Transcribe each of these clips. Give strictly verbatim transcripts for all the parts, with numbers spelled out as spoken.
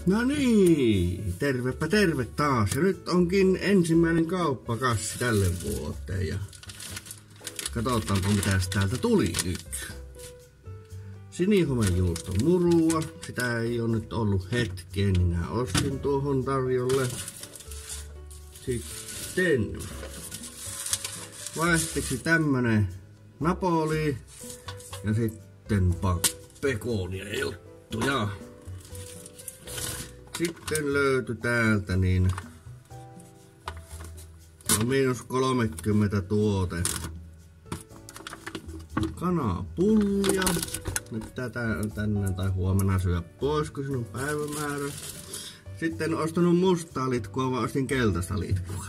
No niin, tervepä terve taas. Ja nyt onkin ensimmäinen kauppakassi tälle vuoteen. Ja katsotaanpa mitä täältä tuli nyt. Sinihomejuuston murua. Sitä ei ole nyt ollut hetkeen, niin minä ostin tuohon tarjolle. Sitten vaihteeksi tämmönen napoli. Ja sitten pekonia juttuja. Sitten löytyi täältä niin no miinus kolmekymmentä tuote kanapullia. Nyt tätä tänään tai huomenna syö pois, kun sinun päivämäärä. Sitten en ostanut mustaa litkua, vaan ostin keltaista litkua.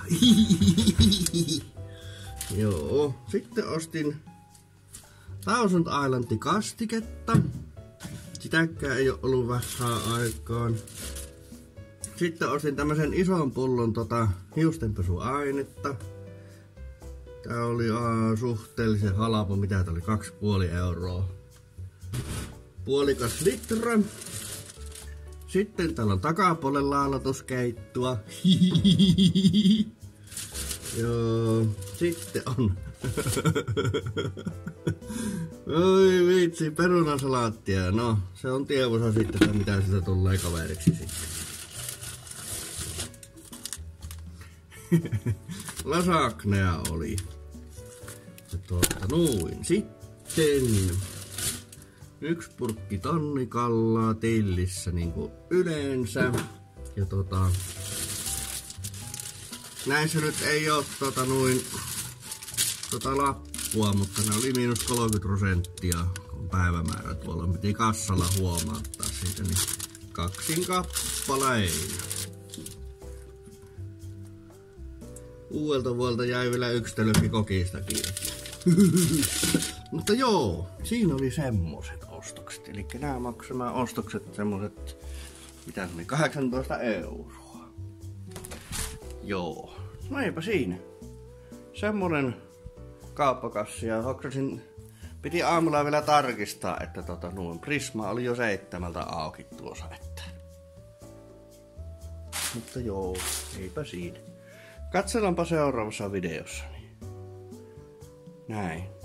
Joo. Sitten ostin Thousand Island kastiketta. Sitäkään ei ole ollut vähän aikaan. Sitten ostin tämmösen ison pullon tota hiustenpesuainetta. Tää oli aa, suhteellisen halpa, mitä tää oli, kaksi puoli euroa. Puolikas litra. Sitten täällä on takapuolen laalatuskeittoa. Joo, sitten on. Oi vitsi, perunasalaattia. No, se on tiedossa sitten, mitä sitä tulee kaveriksi sitten. Lasagnea oli. Ja tuota noin. Sitten yksi purkki tonnikallaa tillissä niinku yleensä. Ja tota näissä nyt ei oo tota noin tota lappua, mutta ne oli miinus kolmekymmentä prosenttia kun päivämäärä tuolla. Piti kassalla huomauttaa siitä, niin kaksin kappaleina. Uudelta vuodelta jäi vielä yksi tölkki kokistakin. Mutta joo, siinä oli semmoset ostokset. Eli nämä maksamaan ostokset semmoset, mitä se oli, kahdeksantoista euroa. Joo, no eipä siinä. Semmonen kauppakassi ja hoksasin, piti aamulla vielä tarkistaa, että tota noin Prisma oli jo seitsemältä auki tuossa, että. Mutta joo, eipä siinä. Katsellaanpa seuraavassa videossa. Näin.